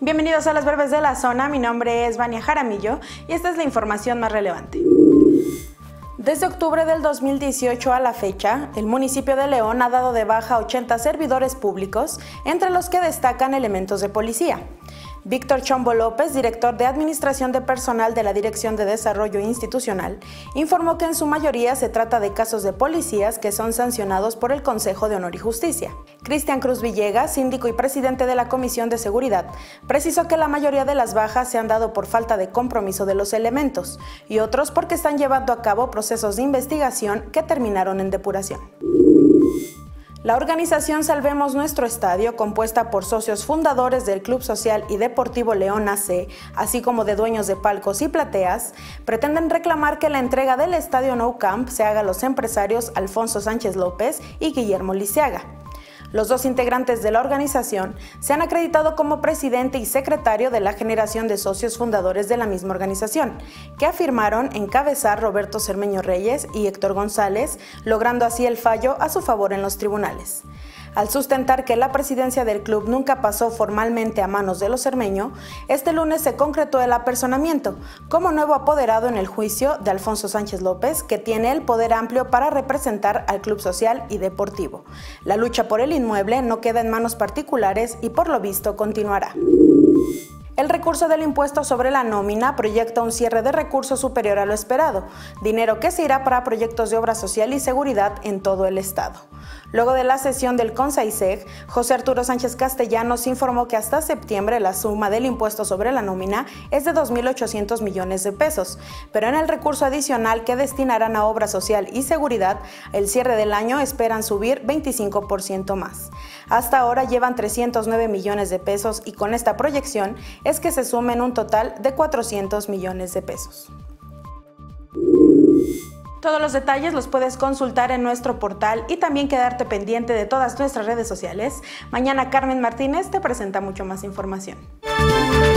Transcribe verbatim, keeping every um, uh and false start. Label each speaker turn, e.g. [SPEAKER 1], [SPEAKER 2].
[SPEAKER 1] Bienvenidos a las breves de la zona, mi nombre es Vania Jaramillo y esta es la información más relevante. Desde octubre del dos mil dieciocho a la fecha, el municipio de León ha dado de baja a ochenta servidores públicos, entre los que destacan elementos de policía. Víctor Chombo López, director de Administración de Personal de la Dirección de Desarrollo Institucional, informó que en su mayoría se trata de casos de policías que son sancionados por el Consejo de Honor y Justicia. Cristian Cruz Villegas, síndico y presidente de la Comisión de Seguridad, precisó que la mayoría de las bajas se han dado por falta de compromiso de los elementos y otros porque están llevando a cabo procesos de investigación que terminaron en depuración. La organización Salvemos Nuestro Estadio, compuesta por socios fundadores del Club Social y Deportivo León A C, así como de dueños de palcos y plateas, pretenden reclamar que la entrega del Estadio Nou Camp se haga a los empresarios Alfonso Sánchez López y Guillermo Liceaga. Los dos integrantes de la organización se han acreditado como presidente y secretario de la generación de socios fundadores de la misma organización, que afirmaron encabezar Roberto Cermeño Reyes y Héctor González, logrando así el fallo a su favor en los tribunales. Al sustentar que la presidencia del club nunca pasó formalmente a manos de los Cermeño, este lunes se concretó el apersonamiento como nuevo apoderado en el juicio de Alfonso Sánchez López, que tiene el poder amplio para representar al Club Social y Deportivo. La lucha por el inmueble no queda en manos particulares y por lo visto continuará. El recurso del impuesto sobre la nómina proyecta un cierre de recursos superior a lo esperado, dinero que se irá para proyectos de obra social y seguridad en todo el estado. Luego de la sesión del CONSAISEG, José Arturo Sánchez Castellanos informó que hasta septiembre la suma del impuesto sobre la nómina es de dos mil ochocientos millones de pesos, pero en el recurso adicional que destinarán a obra social y seguridad, el cierre del año esperan subir veinticinco por ciento más. Hasta ahora llevan trescientos nueve millones de pesos y con esta proyección es que se sumen un total de cuatrocientos millones de pesos. Todos los detalles los puedes consultar en nuestro portal y también quedarte pendiente de todas nuestras redes sociales. Mañana Carmen Martínez te presenta mucho más información.